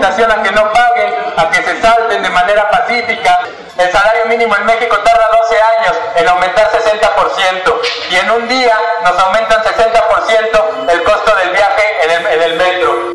invitación a que no paguen, a que se salten de manera pacífica. El salario mínimo en México tarda 12 años en aumentar 60% y en un día nos aumentan 60% el costo del viaje en el metro.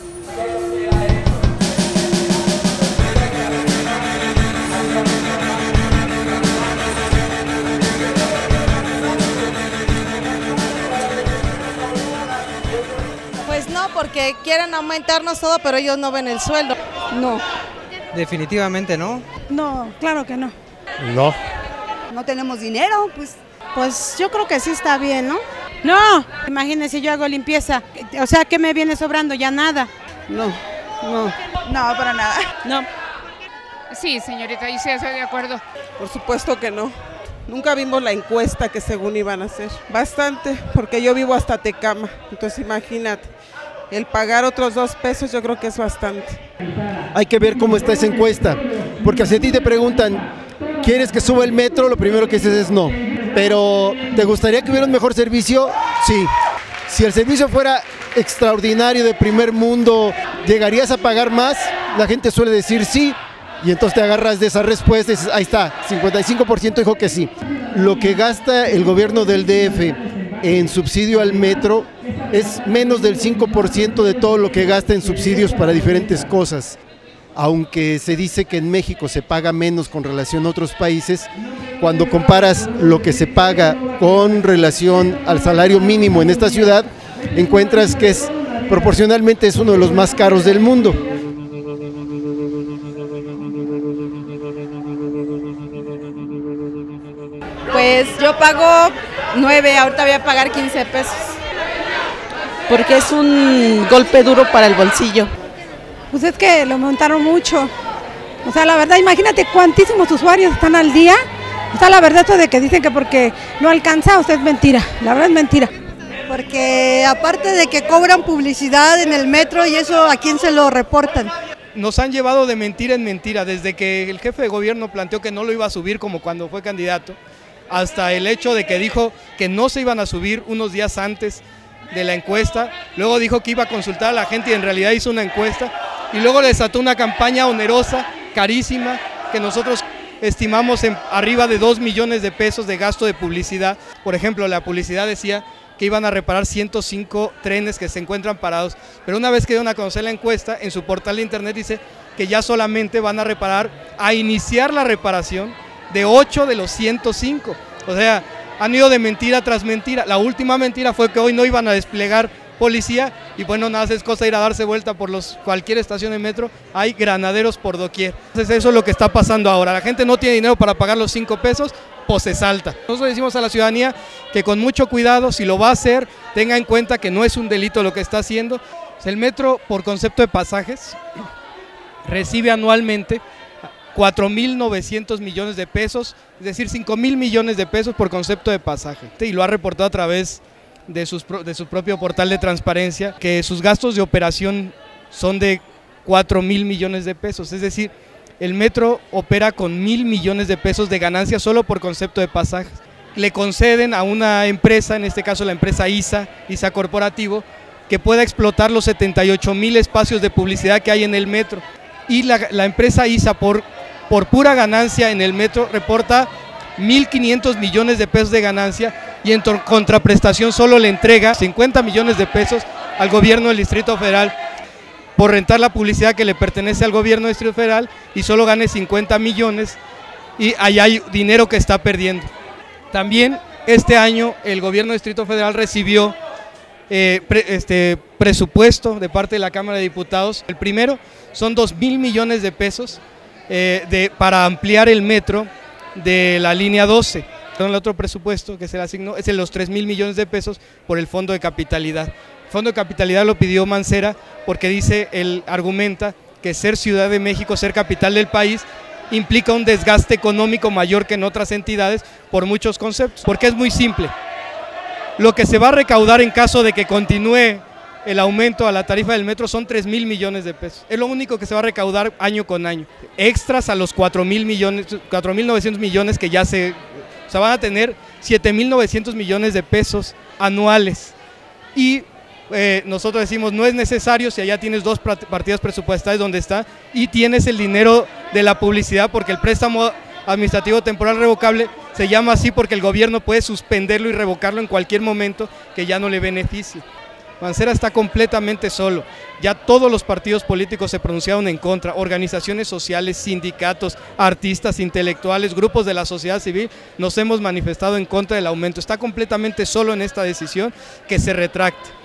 Pues no, porque quieren aumentarnos todo, pero ellos no ven el sueldo. No. Definitivamente no. No, claro que no. No. No tenemos dinero, pues. Pues yo creo que sí está bien, ¿no? No, imagínense, yo hago limpieza, o sea, ¿qué me viene sobrando? Ya nada. No, no. No, para nada. No. Sí, señorita, y sí, estoy de acuerdo. Por supuesto que no. Nunca vimos la encuesta que según iban a hacer. Bastante, porque yo vivo hasta Tecama, entonces imagínate. El pagar otros 2 pesos yo creo que es bastante. Hay que ver cómo está esa encuesta, porque si a ti te preguntan, ¿quieres que suba el metro? Lo primero que dices es no. Pero, ¿te gustaría que hubiera un mejor servicio? Sí. Si el servicio fuera extraordinario, de primer mundo, ¿llegarías a pagar más? La gente suele decir sí, y entonces te agarras de esa respuesta y dices, ahí está, 55% dijo que sí. Lo que gasta el gobierno del DF en subsidio al metro es menos del 5% de todo lo que gasta en subsidios para diferentes cosas. Aunque se dice que en México se paga menos con relación a otros países, cuando comparas lo que se paga con relación al salario mínimo en esta ciudad, encuentras que proporcionalmente es uno de los más caros del mundo. Pues yo pago 9, ahorita voy a pagar 15 pesos. Porque es un golpe duro para el bolsillo. Pues es que lo montaron mucho. O sea, la verdad, imagínate cuantísimos usuarios están al día. O sea, la verdad, esto de que dicen que porque no alcanza, o sea, es mentira. La verdad es mentira. Porque aparte de que cobran publicidad en el metro y eso, ¿a quién se lo reportan? Nos han llevado de mentira en mentira, desde que el jefe de gobierno planteó que no lo iba a subir como cuando fue candidato, hasta el hecho de que dijo que no se iban a subir unos días antes de la encuesta, luego dijo que iba a consultar a la gente y en realidad hizo una encuesta, y luego desató una campaña onerosa, carísima, que nosotros estimamos en arriba de 2 millones de pesos de gasto de publicidad. Por ejemplo, la publicidad decía que iban a reparar 105 trenes que se encuentran parados, pero una vez que dieron a conocer la encuesta, en su portal de internet dice que ya solamente van a iniciar la reparación de 8 de los 105, o sea, han ido de mentira tras mentira. La última mentira fue que hoy no iban a desplegar policía y bueno, nada más es cosa ir a darse vuelta por cualquier estación de metro, hay granaderos por doquier. Entonces eso es lo que está pasando ahora, la gente no tiene dinero para pagar los 5 pesos, pues se salta. Nosotros decimos a la ciudadanía que con mucho cuidado, si lo va a hacer, tenga en cuenta que no es un delito lo que está haciendo. El metro, por concepto de pasajes, recibe anualmente 4.900 millones de pesos, es decir, 5.000 millones de pesos por concepto de pasaje, y lo ha reportado a través de su propio portal de transparencia, que sus gastos de operación son de 4.000 millones de pesos, es decir, el metro opera con 1.000 millones de pesos de ganancia solo por concepto de pasajes. Le conceden a una empresa, en este caso la empresa ISA Corporativo, que pueda explotar los 78.000 espacios de publicidad que hay en el metro, y la empresa ISA por pura ganancia en el metro reporta 1.500 millones de pesos de ganancia y en contraprestación solo le entrega 50 millones de pesos al gobierno del Distrito Federal por rentar la publicidad que le pertenece al gobierno del Distrito Federal y solo gane 50 millones y ahí hay dinero que está perdiendo. También este año el gobierno del Distrito Federal recibió presupuesto de parte de la Cámara de Diputados. El primero son 2.000 millones de pesos para ampliar el metro de la línea 12. El otro presupuesto que se le asignó es de los 3.000 millones de pesos por el Fondo de Capitalidad. El Fondo de Capitalidad lo pidió Mancera porque él argumenta que ser Ciudad de México, ser capital del país, implica un desgaste económico mayor que en otras entidades por muchos conceptos, porque es muy simple. Lo que se va a recaudar en caso de que continúe el aumento a la tarifa del metro son 3.000 millones de pesos. Es lo único que se va a recaudar año con año. Extras a los 4.900 millones que ya o sea, van a tener 7.900 millones de pesos anuales. Y nosotros decimos no es necesario si allá tienes 2 partidas presupuestales donde está y tienes el dinero de la publicidad, porque el préstamo administrativo temporal revocable se llama así porque el gobierno puede suspenderlo y revocarlo en cualquier momento que ya no le beneficie. Mancera está completamente solo, ya todos los partidos políticos se pronunciaron en contra, organizaciones sociales, sindicatos, artistas, intelectuales, grupos de la sociedad civil, nos hemos manifestado en contra del aumento, está completamente solo en esta decisión, que se retracte.